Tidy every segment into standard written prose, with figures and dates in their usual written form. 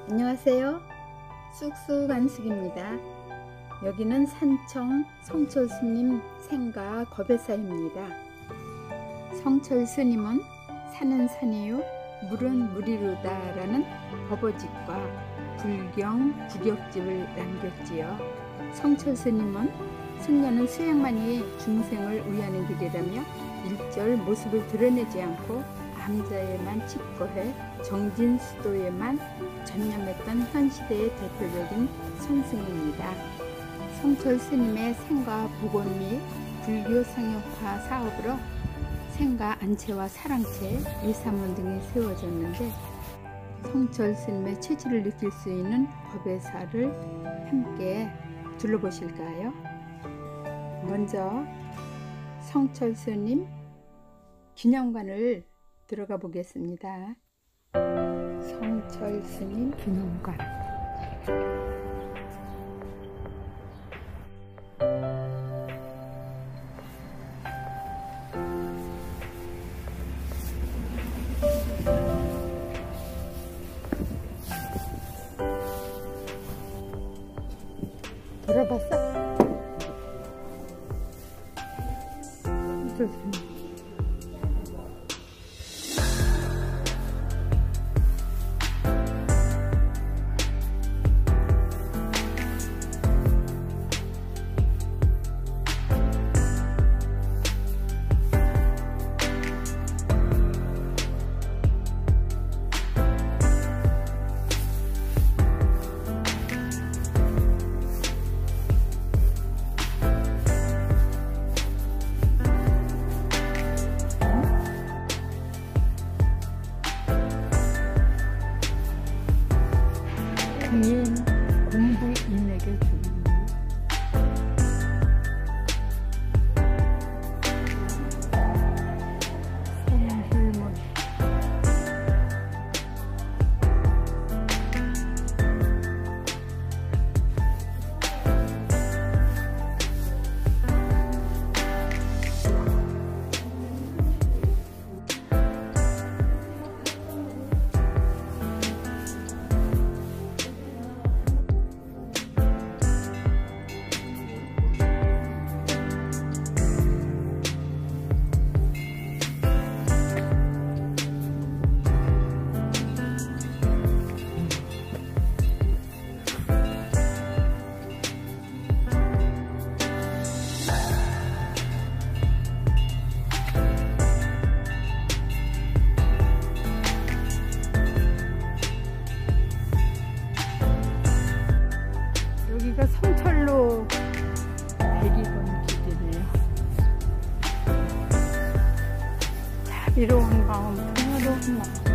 안녕하세요. 쑥쑥 안숙입니다. 여기는 산청 성철스님 생가 겁외사입니다. 성철스님은 산은 산이요 물은 물이로다 라는 법어집과 불경 구격집을 남겼지요. 성철스님은 승려는 수행만이 중생을 위하는 길이라며 일절 모습을 드러내지 않고 암자에만 칩거해 정진수도에만 전념했던 현 시대의 대표적인 선승입니다. 성철스님의 생가 복원 및 불교 성역화 사업으로 생가 안채와 사랑채, 일사문 등이 세워졌는데 성철스님의 체질을 느낄 수 있는 겁외사를 함께 둘러보실까요? 먼저 성철스님 기념관을 들어가 보겠습니다. 성철스님 기념관. 들어봤어? 성철스님. 공부 인에게 주는 성불문. 여기가 성철로 102번 길이네요. 자비로운 마음, 평화로운 마음.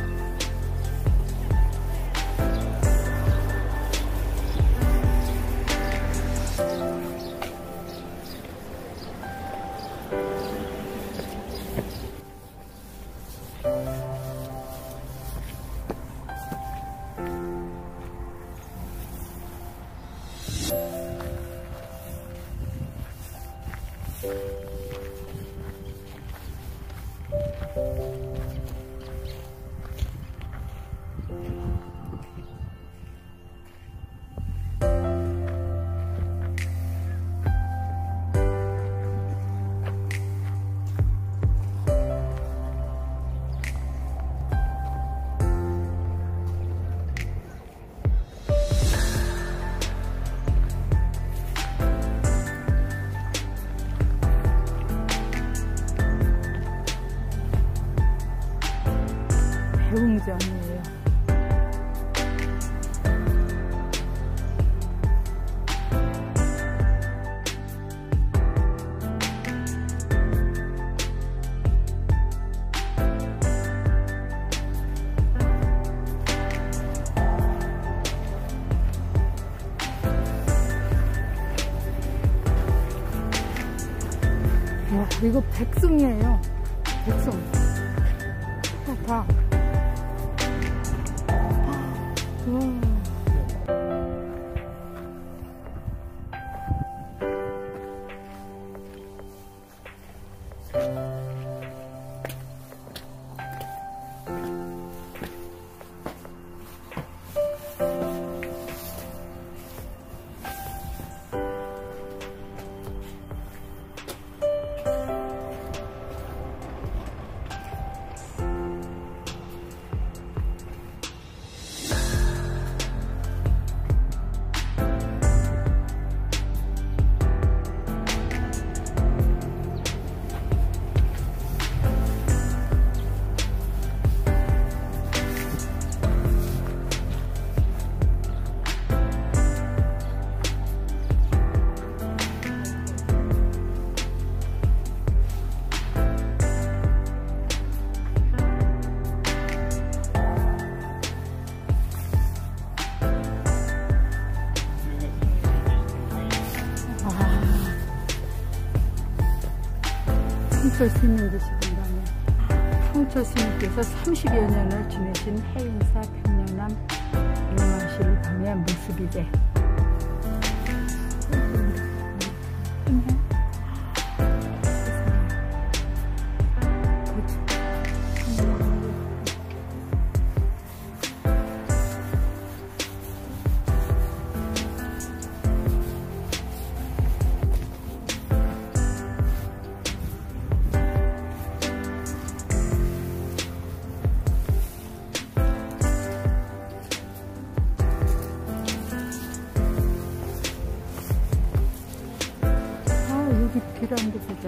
배웅점이에요. 와, 이거 백송이에요. 백송. 봐. 성철 스님이시던가요. 성철 스님께서 30여 년을 지내신 해인사 평년남 용화실 방의 모습이래. 여기 길 한번 보자.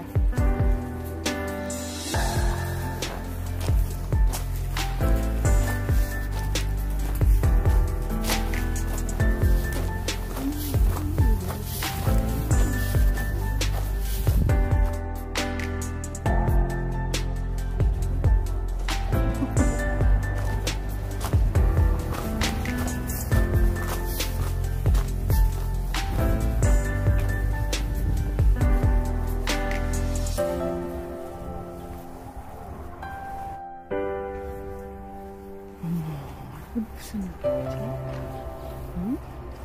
무슨 일이지? 응?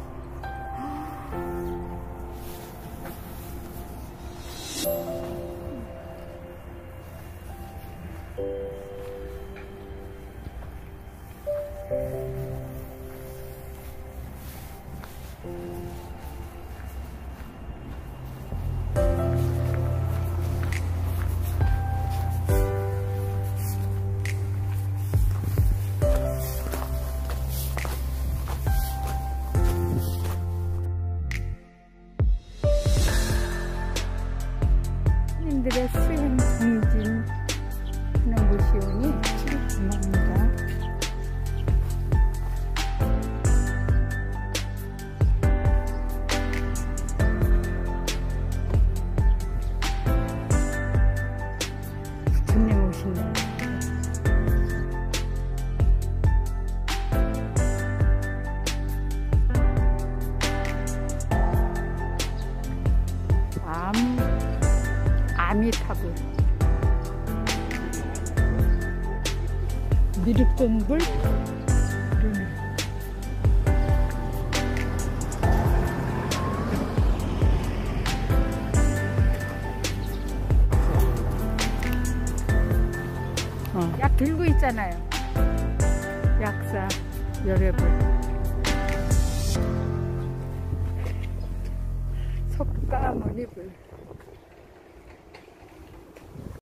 스님들의 수행 정진하는 곳이 오니 참 고맙습니다. 부처님 오신다. 아미타불 미륵동불 약 들고 있잖아요. 약사 열애불 석가모니불